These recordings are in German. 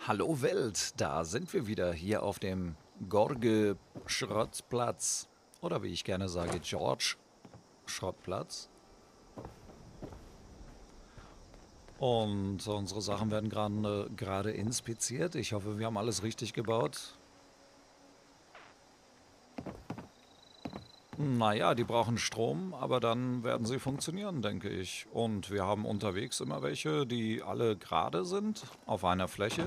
Hallo Welt, da sind wir wieder hier auf dem Gorge-Schrottplatz. Oder wie ich gerne sage, George-Schrottplatz. Und unsere Sachen werden gerade inspiziert. Ich hoffe, wir haben alles richtig gebaut. Naja, die brauchen Strom, aber dann werden sie funktionieren, denke ich. Und wir haben unterwegs immer welche, die alle gerade sind, auf einer Fläche.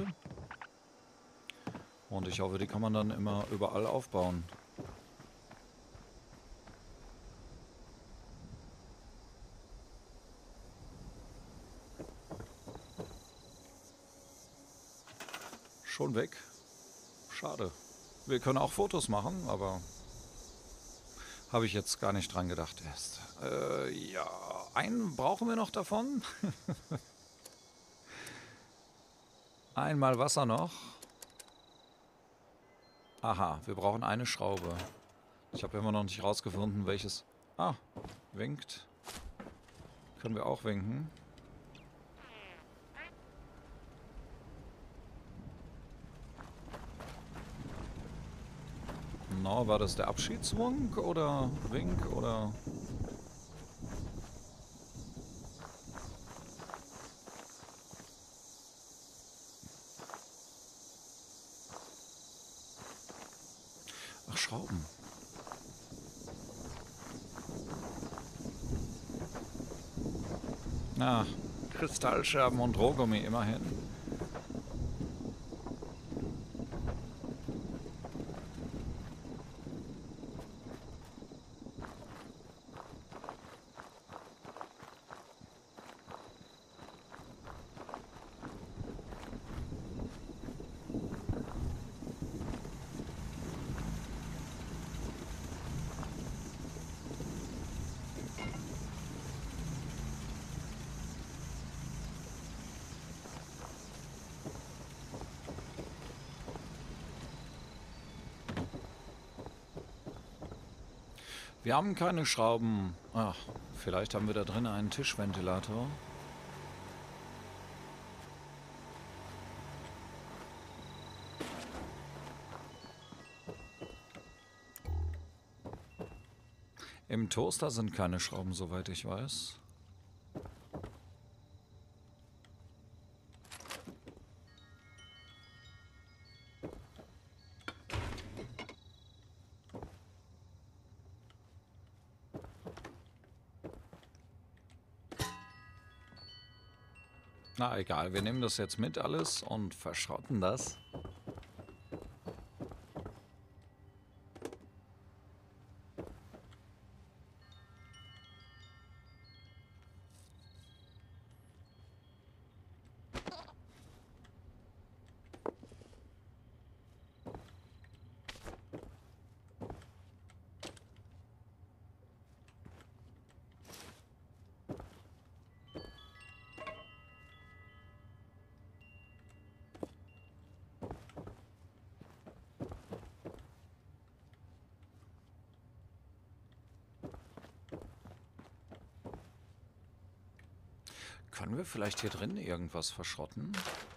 Und ich hoffe, die kann man dann immer überall aufbauen. Schon weg. Schade. Wir können auch Fotos machen, aber habe ich jetzt gar nicht dran gedacht erst. Ja, einen brauchen wir noch davon. Einmal Wasser noch. Aha, wir brauchen eine Schraube. Ich habe immer noch nicht rausgefunden, welches... Ah, winkt. Können wir auch winken. No, war das der Abschiedswunk oder Wink oder... Ach, Schrauben. Ah, Kristallscherben und Rohgummi immerhin. Wir haben keine Schrauben. Ach, vielleicht haben wir da drin einen Tischventilator. Im Toaster sind keine Schrauben, soweit ich weiß. Na egal, wir nehmen das jetzt mit alles und verschrotten das. Können wir vielleicht hier drin irgendwas verschrotten?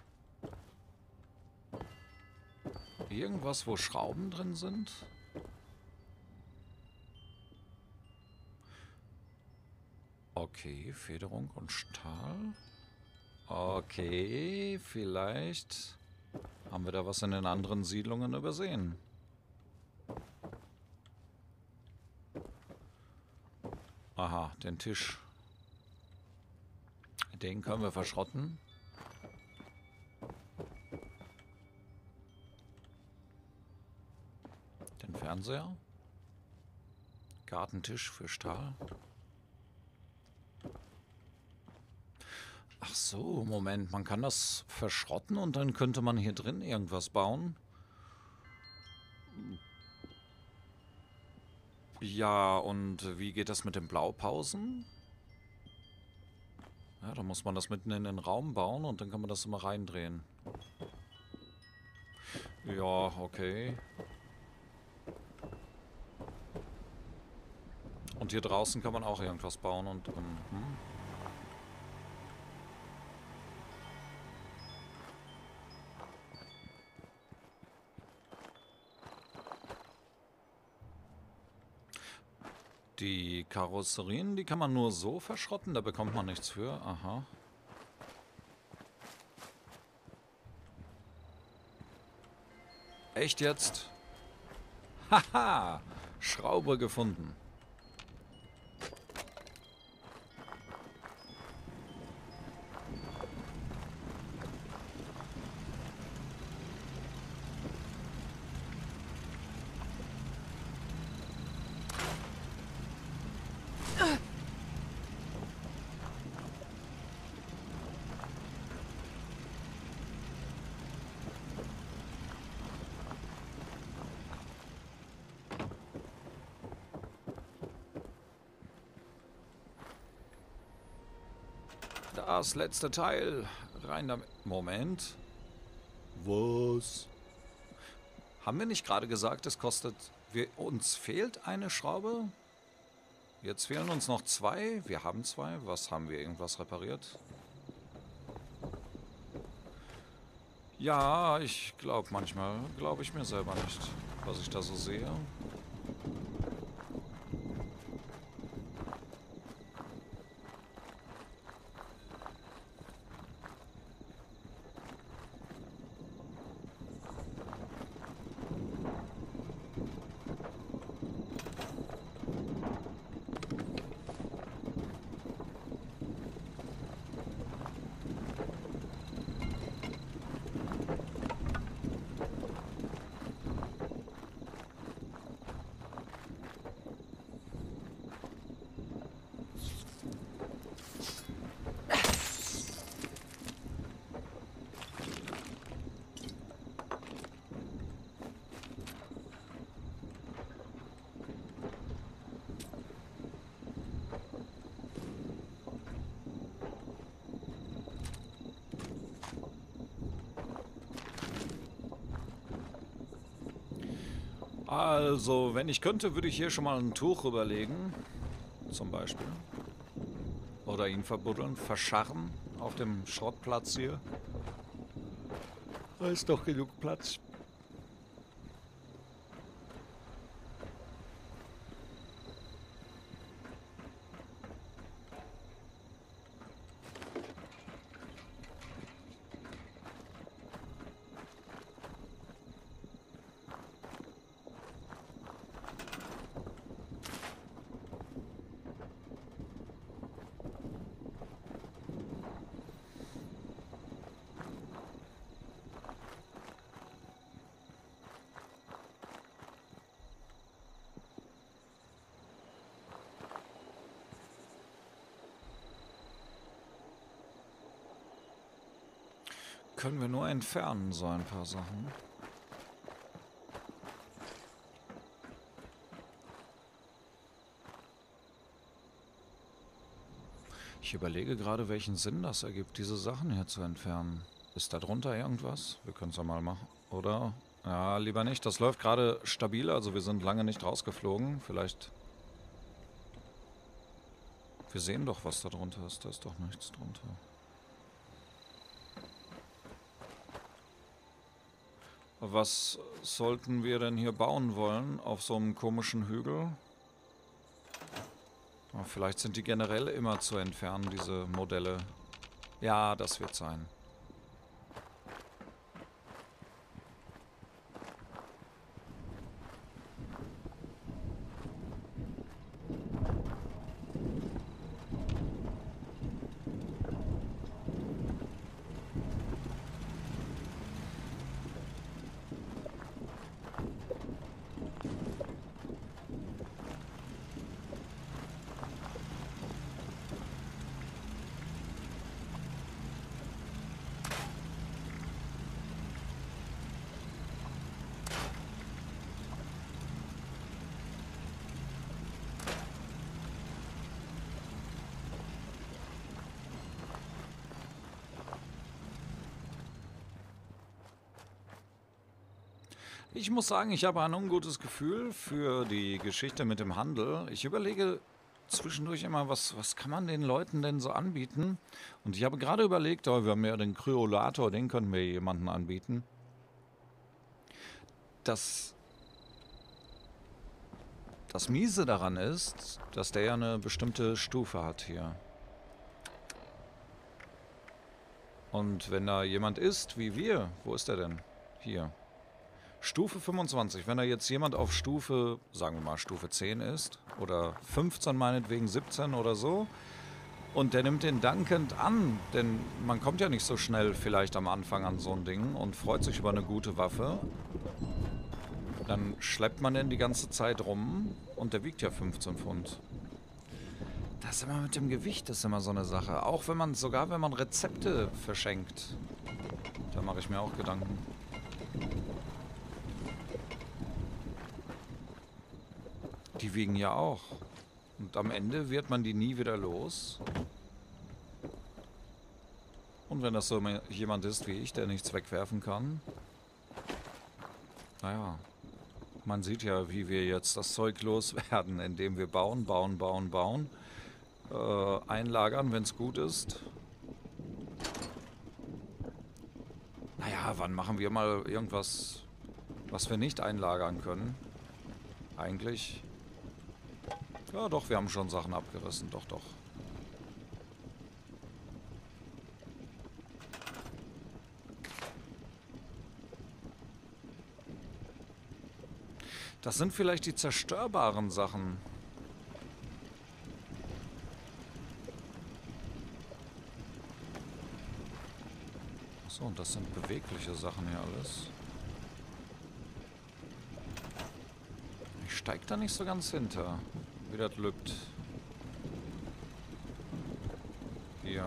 Irgendwas, wo Schrauben drin sind? Okay, Federung und Stahl. Okay, vielleicht haben wir da was in den anderen Siedlungen übersehen. Aha, den Tisch. Den können wir verschrotten. Den Fernseher. Gartentisch für Stahl. Ach so, Moment, man kann das verschrotten und dann könnte man hier drin irgendwas bauen. Ja, und wie geht das mit den Blaupausen? Ja, da muss man das mitten in den Raum bauen und dann kann man das immer reindrehen. Ja, okay. Und hier draußen kann man auch irgendwas bauen und... Die Karosserien, die kann man nur so verschrotten, da bekommt man nichts für. Aha. Echt jetzt? Haha! Schraube gefunden. Das letzte Teil. Rein damit. Moment. Was? Haben wir nicht gerade gesagt, es kostet... uns fehlt eine Schraube? Jetzt fehlen uns noch 2. Wir haben 2. Was haben wir? Irgendwas repariert? Ja, ich glaube manchmal, glaube ich mir selber nicht, was ich da so sehe. Also, wenn ich könnte, würde ich hier schon mal ein Tuch rüberlegen. Zum Beispiel. Oder ihn verbuddeln, verscharren auf dem Schrottplatz hier. Da ist doch genug Platz. Können wir nur entfernen, so ein paar Sachen. Ich überlege gerade, welchen Sinn das ergibt, diese Sachen hier zu entfernen. Ist da drunter irgendwas? Wir können es ja mal machen, oder? Ja, lieber nicht. Das läuft gerade stabil, also wir sind lange nicht rausgeflogen. Vielleicht... Wir sehen doch, was da drunter ist. Da ist doch nichts drunter. Was sollten wir denn hier bauen wollen auf so einem komischen Hügel? Ja, vielleicht sind die generell immer zu entfernen, diese Modelle. Ja, das wird sein. Ich muss sagen, ich habe ein ungutes Gefühl für die Geschichte mit dem Handel. Ich überlege zwischendurch immer, was kann man den Leuten denn so anbieten? Und ich habe gerade überlegt, oh, wir haben ja den Kryolator, den können wir jemandem anbieten. Das Miese daran ist, dass der ja eine bestimmte Stufe hat hier. Und wenn da jemand ist, wie wir, wo ist der denn? Hier. Stufe 25. Wenn da jetzt jemand auf Stufe, sagen wir mal Stufe 10 ist, oder 15 meinetwegen, 17 oder so, und der nimmt den dankend an, denn man kommt ja nicht so schnell vielleicht am Anfang an so ein Ding und freut sich über eine gute Waffe, dann schleppt man den die ganze Zeit rum und der wiegt ja 15 Pfund. Das ist immer mit dem Gewicht, das ist immer so eine Sache. Auch wenn man, sogar wenn man Rezepte verschenkt, da mache ich mir auch Gedanken. Die wiegen ja auch. Und am Ende wird man die nie wieder los. Und wenn das so jemand ist wie ich, der nichts wegwerfen kann, naja, man sieht ja, wie wir jetzt das Zeug loswerden, indem wir bauen, einlagern, wenn es gut ist. Naja, wann machen wir mal irgendwas, was wir nicht einlagern können? Eigentlich. Ja, doch, wir haben schon Sachen abgerissen. Doch, doch. Das sind vielleicht die zerstörbaren Sachen. So, und das sind bewegliche Sachen hier alles. Ich steig da nicht so ganz hinter, wie das lübt. Hier.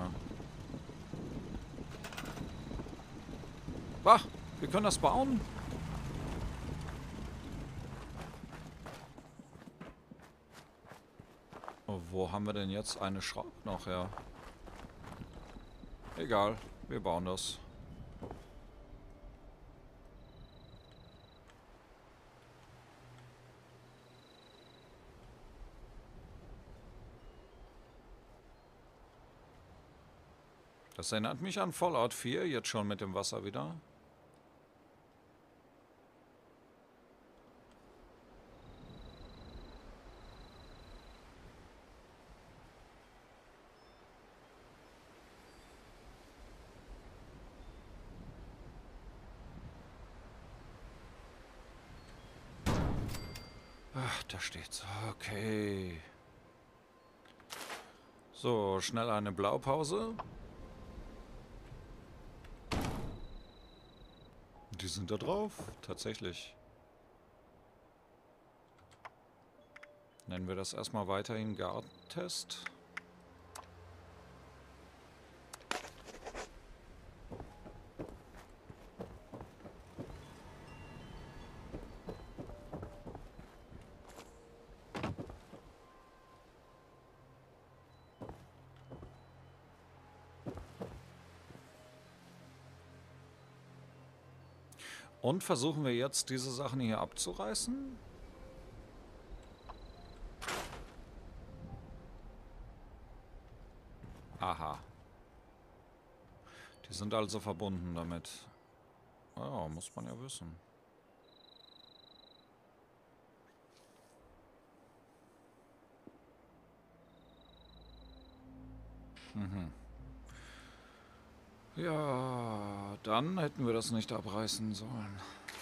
Wah, wir können das bauen. Oh, wo haben wir denn jetzt eine Schraube noch her? Egal, wir bauen das. Das erinnert mich an Fallout 4, jetzt schon mit dem Wasser wieder. Ach, da steht's. Okay. So, schnell eine Blaupause. Die sind da drauf, tatsächlich. Nennen wir das erstmal weiterhin Gartentest. Und versuchen wir jetzt, diese Sachen hier abzureißen? Aha. Die sind also verbunden damit. Ja, muss man ja wissen. Mhm. Ja, dann hätten wir das nicht abreißen sollen.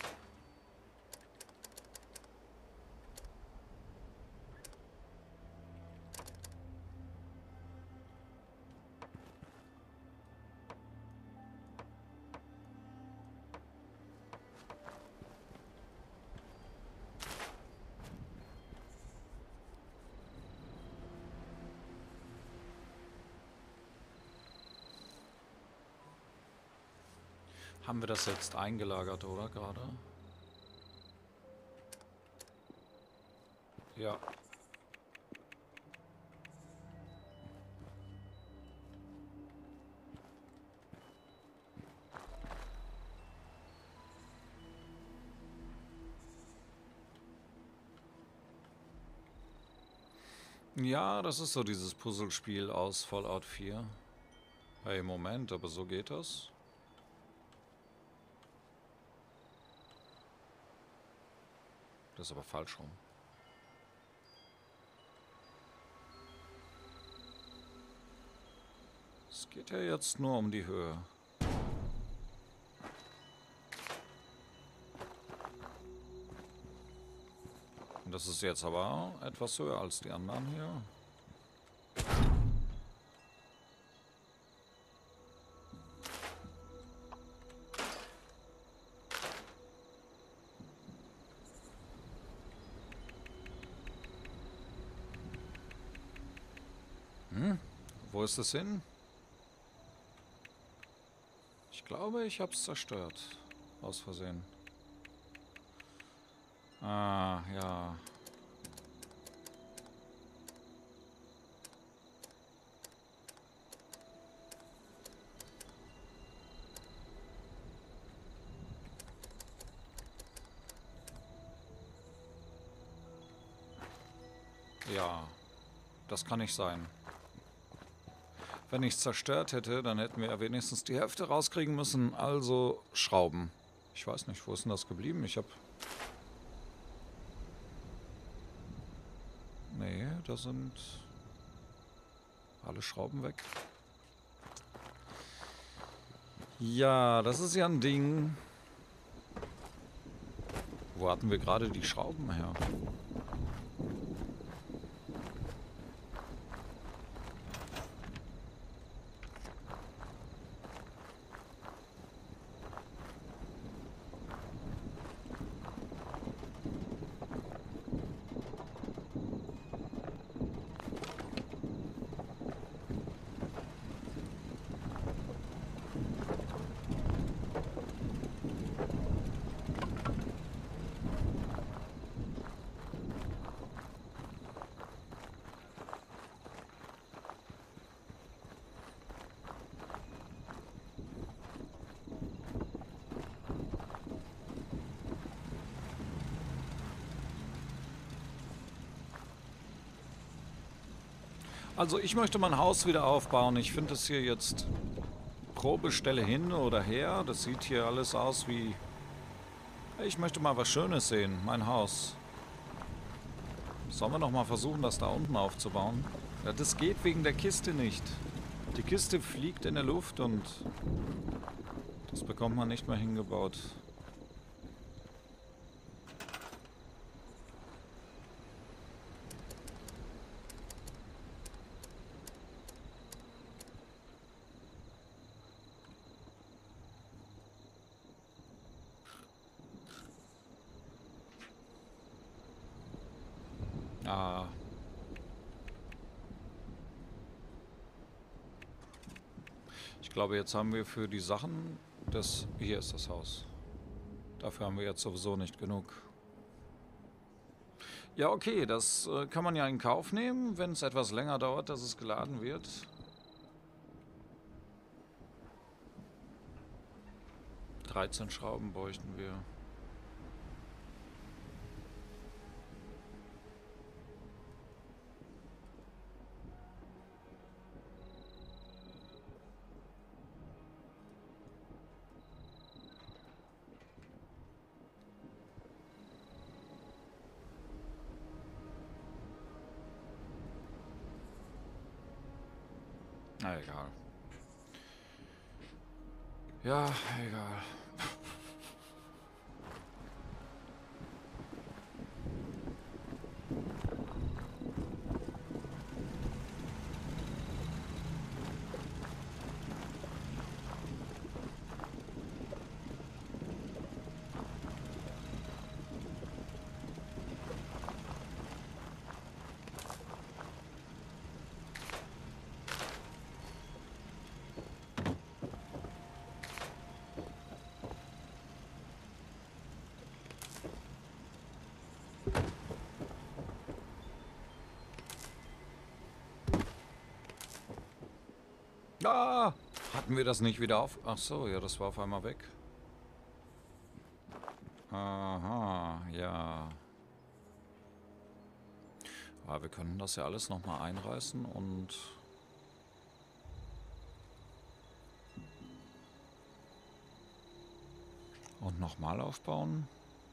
Haben wir das jetzt eingelagert, oder gerade? Ja. Ja, das ist so dieses Puzzlespiel aus Fallout 4. Hey, Moment, aber so geht das? Das ist aber falsch rum. Es geht ja jetzt nur um die Höhe. Und das ist jetzt aber etwas höher als die anderen hier. Wo ist es hin? Ich glaube, ich habe es zerstört. Aus Versehen. Ah, ja. Ja, das kann nicht sein. Wenn ich es zerstört hätte, dann hätten wir ja wenigstens die Hälfte rauskriegen müssen. Also Schrauben. Ich weiß nicht, wo ist denn das geblieben? Ich habe... Nee, da sind alle Schrauben weg. Ja, das ist ja ein Ding. Wo hatten wir gerade die Schrauben her? Also ich möchte mein Haus wieder aufbauen. Ich finde es hier jetzt Probestelle hin oder her. Das sieht hier alles aus wie... Ich möchte mal was Schönes sehen. Mein Haus. Sollen wir noch mal versuchen, das da unten aufzubauen? Ja, das geht wegen der Kiste nicht. Die Kiste fliegt in der Luft und das bekommt man nicht mehr hingebaut. Ah. Ich glaube, jetzt haben wir für die Sachen... Hier ist das Haus. Dafür haben wir jetzt sowieso nicht genug. Ja, okay, das kann man ja in Kauf nehmen, wenn es etwas länger dauert, dass es geladen wird. ...13 Schrauben bräuchten wir. Na, egal. Ja, egal. Ah, hatten wir das nicht wieder auf... Ach so, ja, das war auf einmal weg. Aha, ja. Aber wir können das ja alles nochmal einreißen und... Und nochmal aufbauen.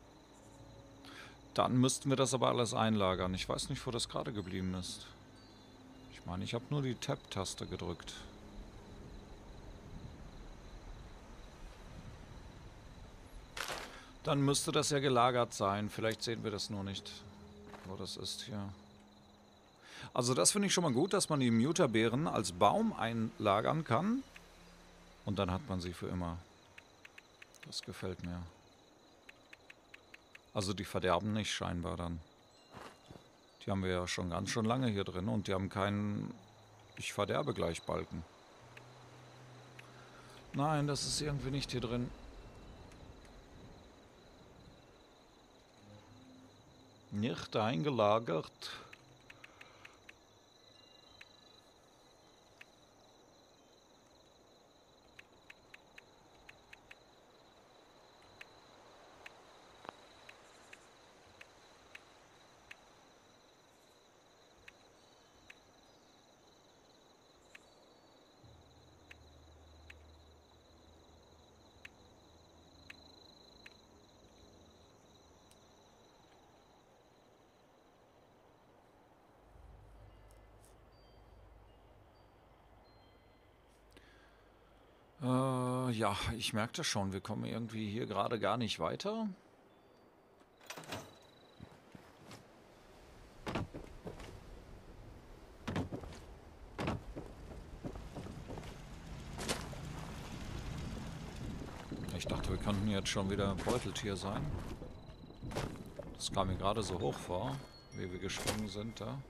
Dann müssten wir das aber alles einlagern. Ich weiß nicht, wo das gerade geblieben ist. Ich meine, ich habe nur die Tab-Taste gedrückt. Dann müsste das ja gelagert sein. Vielleicht sehen wir das nur nicht, wo das ist hier. Also das finde ich schon mal gut, dass man die Mutterbeeren als Baum einlagern kann. Und dann hat man sie für immer. Das gefällt mir. Also die verderben nicht scheinbar dann. Die haben wir ja schon ganz schön lange hier drin und die haben keinen Ich verderbe gleich Balken. Nein, das ist irgendwie nicht hier drin. Nicht eingelagert. Ja, ich merke das schon. Wir kommen irgendwie hier gerade gar nicht weiter. Ich dachte, wir könnten jetzt schon wieder Beuteltier sein. Das kam mir gerade so hoch vor, wie wir gesprungen sind da.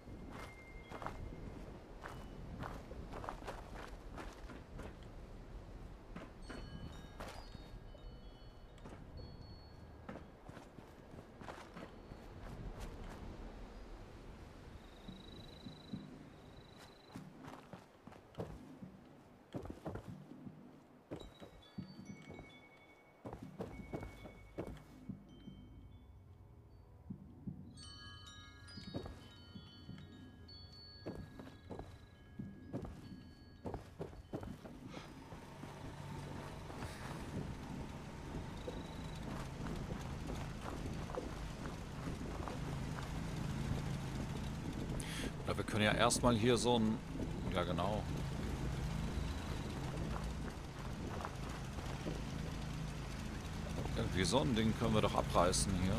Ja, wir können ja erstmal hier so ein... Ja, genau. Irgendwie so ein Ding können wir doch abreißen hier.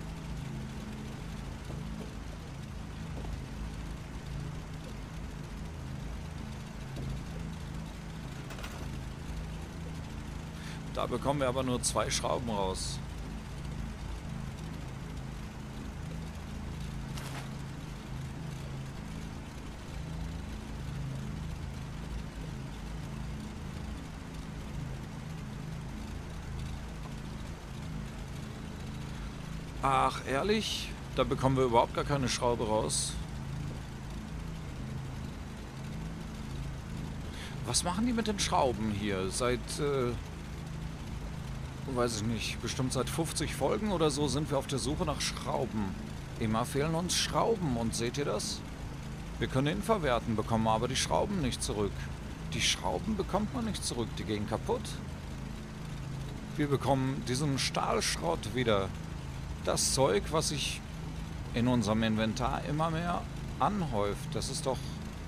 Da bekommen wir aber nur 2 Schrauben raus. Ach, ehrlich? Da bekommen wir überhaupt gar keine Schraube raus. Was machen die mit den Schrauben hier? Seit, weiß ich nicht, bestimmt seit 50 Folgen oder so sind wir auf der Suche nach Schrauben. Immer fehlen uns Schrauben und seht ihr das? Wir können ihn verwerten, bekommen aber die Schrauben nicht zurück. Die Schrauben bekommt man nicht zurück, die gehen kaputt. Wir bekommen diesen Stahlschrott wieder. Das Zeug, was sich in unserem Inventar immer mehr anhäuft, das ist doch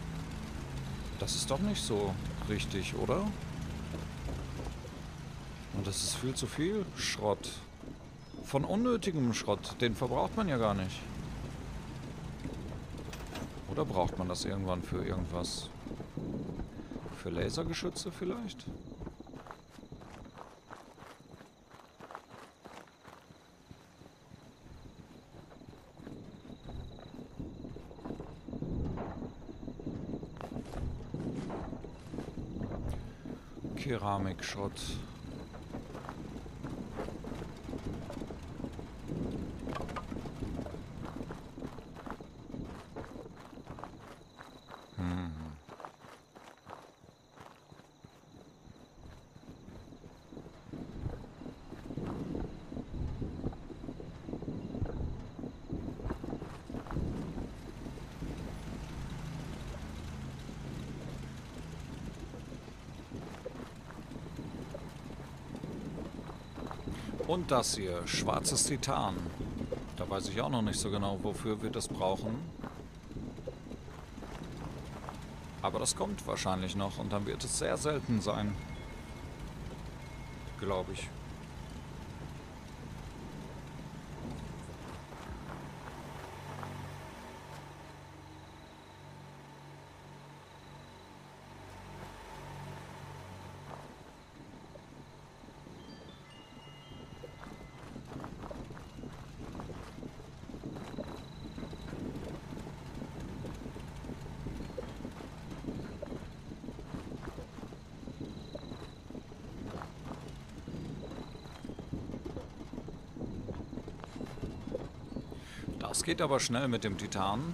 nicht so richtig, oder? Und das ist viel zu viel Schrott. Von unnötigem Schrott, den verbraucht man ja gar nicht. Oder braucht man das irgendwann für irgendwas? Für Lasergeschütze vielleicht? Keramikschrott. Und das hier, schwarzes Titan. Da weiß ich auch noch nicht so genau, wofür wir das brauchen. Aber das kommt wahrscheinlich noch und dann wird es sehr selten sein. Glaube ich. Das geht aber schnell mit dem Titan.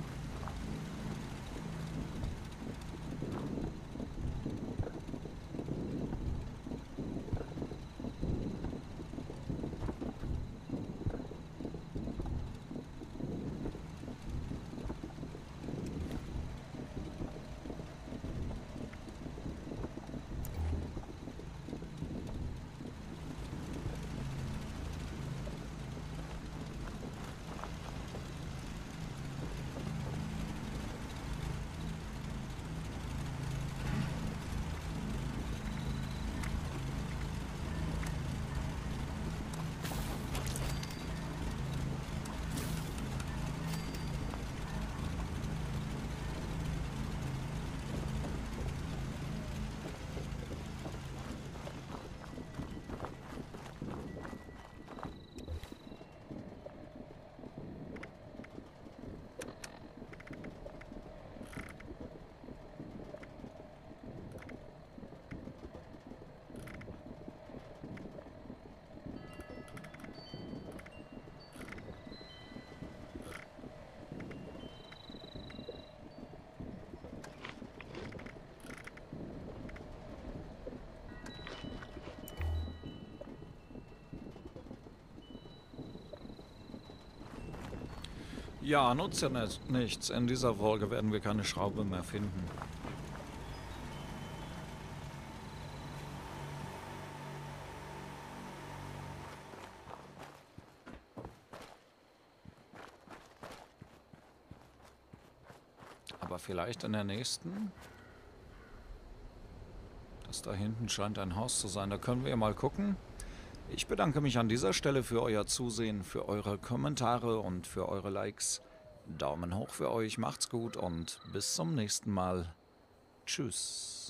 Ja, nutzt ja nichts. In dieser Folge werden wir keine Schraube mehr finden. Aber vielleicht in der nächsten? Das da hinten scheint ein Haus zu sein. Da können wir ja mal gucken. Ich bedanke mich an dieser Stelle für euer Zusehen, für eure Kommentare und für eure Likes. Daumen hoch für euch, macht's gut und bis zum nächsten Mal. Tschüss.